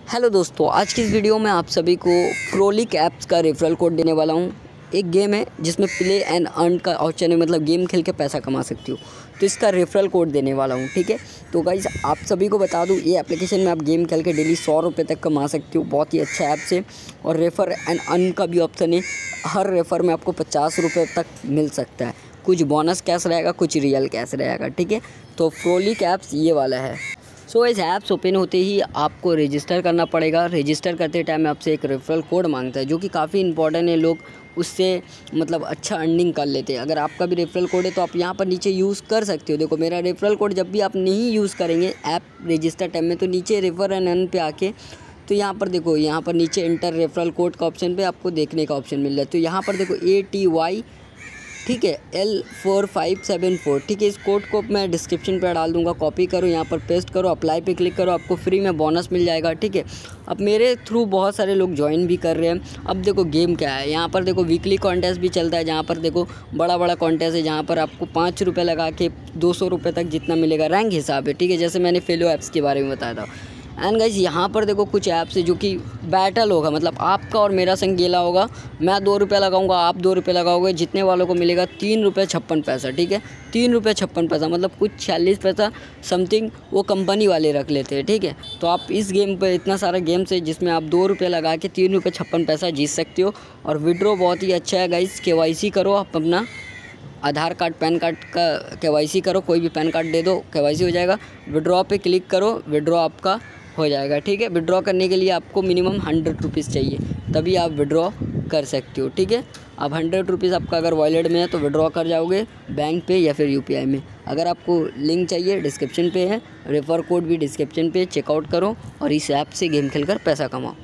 Hello दोस्तों, आज की इस वीडियो में आप सभी को फ्रोलिक ऐप्स का रेफरल कोड देने वाला हूं। एक गेम है जिसमें प्ले एंड अर्न का ऑप्शन है, मतलब गेम खेल के पैसा कमा सकती हो। तो इसका रेफरल कोड देने वाला हूं, ठीक है। तो गाइस आप सभी को बता दूं, ये एप्लीकेशन में आप गेम खेल के डेली 100 रुपये तक कमा सकती हो। बहुत ही अच्छा ऐप्स है और रेफर एंड अर्न का भी ऑप्शन है। हर रेफर में आपको 50 रुपये तक मिल सकता है। कुछ बोनस कैश रहेगा, कुछ रियल कैश रहेगा, ठीक है। तो फ्रोलिक ऐप्स ये वाला है। सो इस ऐप्स ओपन होते ही आपको रजिस्टर करना पड़ेगा। रजिस्टर करते टाइम आपसे एक रेफरल कोड मांगता है, जो कि काफ़ी इंपॉर्टेंट है। लोग उससे मतलब अच्छा अर्निंग कर लेते हैं। अगर आपका भी रेफरल कोड है तो आप यहाँ पर नीचे यूज़ कर सकते हो। देखो मेरा रेफरल कोड जब भी आप नहीं यूज़ करेंगे ऐप रजिस्टर टाइम में, तो नीचे रेफर एंड अर्न पे आके तो यहाँ पर देखो, यहाँ पर नीचे इंटर रेफरल कोड का ऑप्शन पे आपको देखने का ऑप्शन मिल रहा है। तो यहाँ पर देखो ATY, ठीक है, L4574, ठीक है। इस कोड को मैं डिस्क्रिप्शन पर डाल दूंगा, कॉपी करो, यहाँ पर पेस्ट करो, अप्लाई पे क्लिक करो, आपको फ्री में बोनस मिल जाएगा, ठीक है। अब मेरे थ्रू बहुत सारे लोग ज्वाइन भी कर रहे हैं। अब देखो गेम क्या है, यहाँ पर देखो वीकली कॉन्टेस्ट भी चलता है, जहाँ पर देखो बड़ा कॉन्टेस्ट है, जहाँ पर आपको 5 रुपये लगा के 200 रुपये तक जितना मिलेगा रैंक हिसाब है, ठीक है। जैसे मैंने फेलो ऐप्स के बारे में बताया था। एंड गाइस यहाँ पर देखो कुछ ऐप्स है जो कि बैटल होगा, मतलब आपका और मेरा संग गेला होगा। मैं 2 रुपये लगाऊंगा, आप 2 रुपये लगाओगे, जितने वालों को मिलेगा 3 रुपये 56 पैसा, ठीक है। 3 रुपये 56 पैसा, मतलब कुछ 46 पैसा समथिंग वो कंपनी वाले रख लेते हैं, ठीक है। तो आप इस गेम पर इतना सारा गेम्स है जिसमें आप 2 रुपये लगा के 3 रुपये 56 पैसा जीत सकते हो। और विड्रॉ बहुत ही अच्छा है गाइस। KYC करो, आप अपना आधार कार्ड पैन कार्ड का KYC करो, कोई भी पैन कार्ड दे दो, KYC हो जाएगा। विड्रॉ पे क्लिक करो, विड्रॉ आपका हो जाएगा, ठीक है। विड्रॉ करने के लिए आपको मिनिमम 100 रुपीज़ चाहिए, तभी आप विड्रॉ कर सकते हो, ठीक है। अब 100 रुपीज़ आपका अगर वॉलेट में है तो विड्रॉ कर जाओगे बैंक पे या फिर UPI में। अगर आपको लिंक चाहिए डिस्क्रिप्शन पे है, रेफर कोड भी डिस्क्रिप्शन पे, चेकआउट करो और इस ऐप से गेम खेलकर पैसा कमाओ।